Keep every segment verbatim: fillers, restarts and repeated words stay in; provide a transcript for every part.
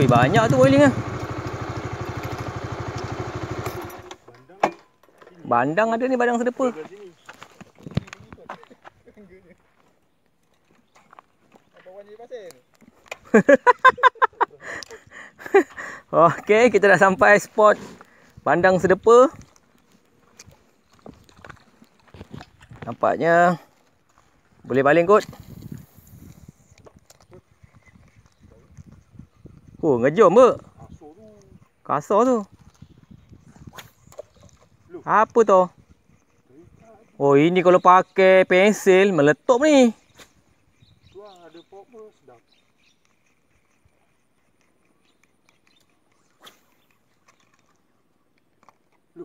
Wih, banyak tu boiling ah. Bandang ada ni, bandang sedepa. Okey, kita dah sampai spot bandang sedepa. Nampaknya boleh baling kot. Oh, ngejom ber. Kasar tu. Apa tu? Oh, ini kalau pakai pensel meletup ni. Tu ada pop sedap. Loh.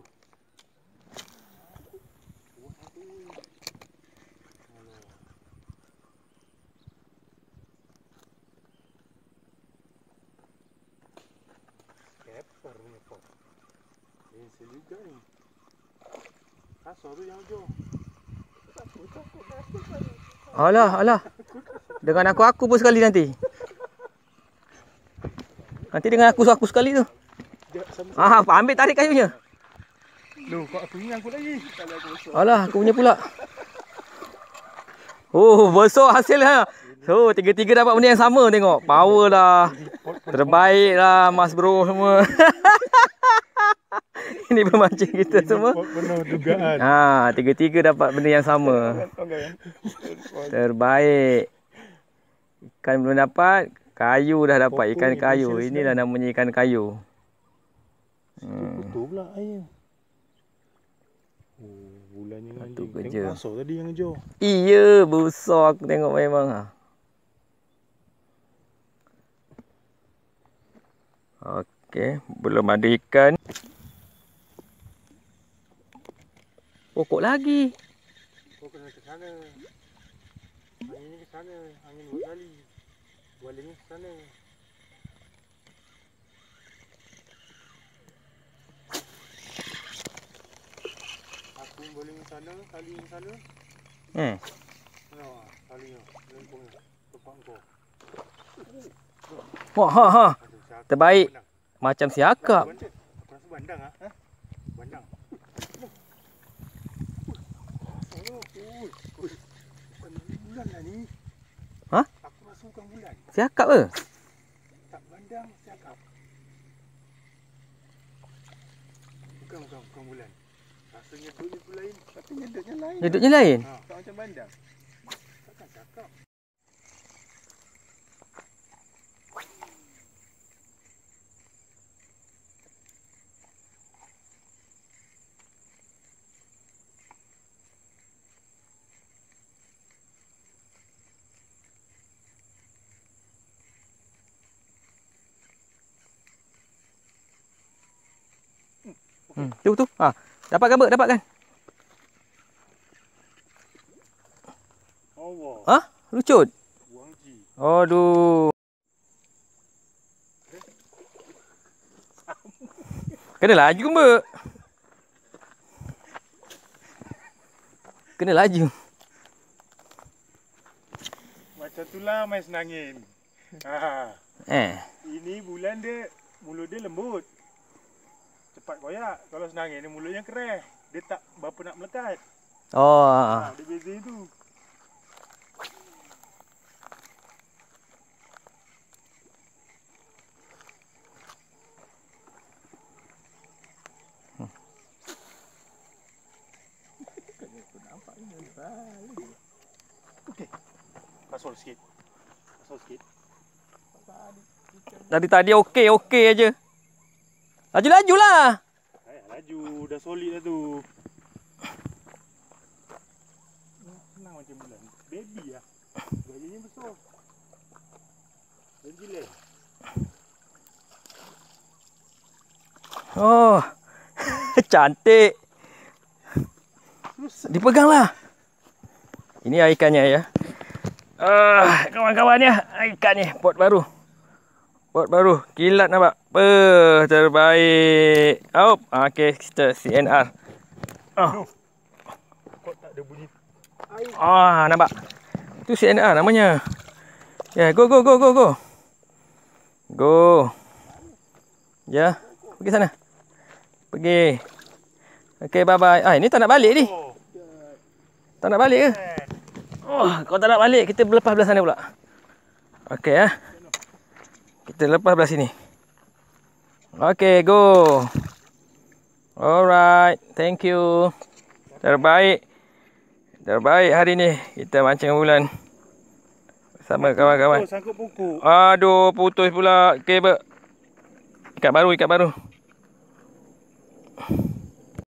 Keper ni pop. Pensel juga ni. Kasar tu yang hujung. Alah, alah. Dengan aku aku pun sekali nanti. Nanti dengan aku aku sekali tu. Ah, ambil tarik kayunya. Loh, kau aku ni angkut lagi. Alah, aku punya pula. Oh, besar hasilnya. So, tiga-tiga dapat benda yang sama tengok. Power lah. Terbaik lah Mas Bro semua. Ini pemancing kita semua. Penuh dugaan. Ha, tiga-tiga dapat benda yang sama. Terbaik. Ikan belum dapat, kayu dah dapat. Ikan kayu. Inilah namanya ikan kayu. Hmm. Betul pula air. Oh, bulannya anjing. Tengok kasar tadi yang hijau. Iya, besar aku tengok memang. Ha. Okey, belum ada ikan. Pokok lagi. Kau kena ke sana. Angin ni ke sana. Angin dua kali. Baling ni ke sana. Aku baling ke sana, kali ke sana. Hmm. Nah, kalinya. Lempungnya. Tepak kau. Wah, ha ha. Terbaik. Macam siakap. Aku rasa bandang ah. Ha? Bandang. Bulan lah ni. Ha? Aku rasa bukan bulan. Siakap ke? Tak bandang, siakap. Bukan, bukan, bukan bulan. Rasa nyedutnya tu lain. Tapi nyedutnya lain. Nyedutnya lain? Ha. Tak macam bandang. Takkan siakap. Hmm, tu tu. Ha, dapat kan ber? Dapat kan? Allah. Ha? Lucut. Buang ji. Aduh. Kena laju ke ber? Kena laju. Macam itulah main senangin. Ha. Eh. Ini bulan dia, mulut dia lembut. Cepat koyak. Kalau senangin dia mulutnya kereh. Dia tak berapa nak melekat. Oh. Ha, dia beza itu. Hmm. Okey. Kasut sikit. Kasut sikit. Tadi tadi okey okey aja. Laju-laju lah. Ayah laju, dah solid dah tu. Senang macam bulan. Baby lah. Bayinya besar. Dan gila. Oh. Cantik. Dipeganglah. Ini ikannya ya. Ah, kawan-kawannya, ikannya pot baru. Pot baru, kilat nampak. Beuh, terbaik. Hop, okey, kita C N R. Ah. Kok tak ada bunyi air. Ah, nampak. Itu C N R namanya. Ya, yeah, go go go go go. Go. Ya, pergi sana. Pergi. Okey, bye-bye. Ah, ini tak nak balik ni. Oh, Tak nak balik ke? Oh, kalau tak nak balik, kita lepas belah sana pula. Okey, ya. Kita lepas belah sini. Okey, go. Alright, thank you. Terbaik. Terbaik hari ni. Kita mancing bulan. Bersama kawan-kawan. oh, sangkut pokok. Aduh, putus pula kabel. Ikat baru, ikat baru.